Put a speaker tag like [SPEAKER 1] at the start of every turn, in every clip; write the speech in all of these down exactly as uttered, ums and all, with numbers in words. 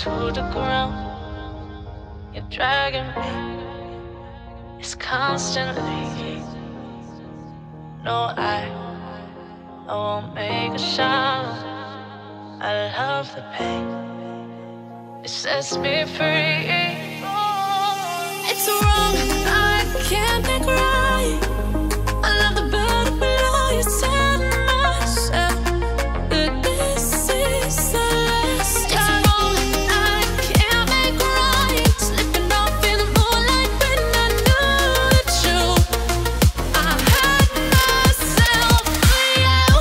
[SPEAKER 1] to the ground. You're dragging me, it's constantly. No, I, I won't make a sound. I love the pain, it sets me free. It's wrong, I can't think right. I love the bird below you, tell myself that this is the last time. It's wrong, I can't make right. Slipping off in the moonlight when I knew the truth. I had myself for you.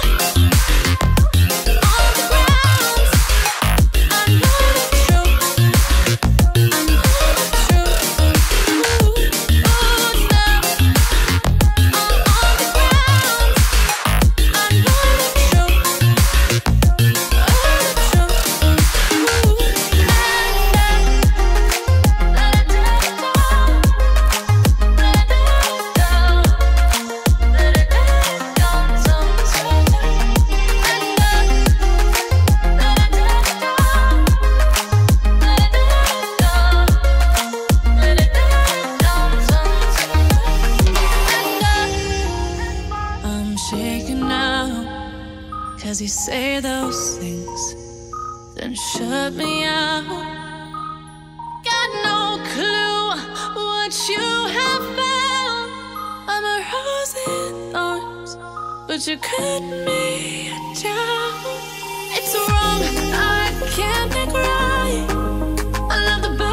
[SPEAKER 1] On the ground, I know the truth. I know the truth. Ooh, oh, now I'm on the ground. I know the truth. Oh, the truth. I'm shaking now, cause you say those things, then shut me out. Got no clue what you have found. I'm a rose in thorns, but you cut me down. It's wrong, I can't think right. I love the bird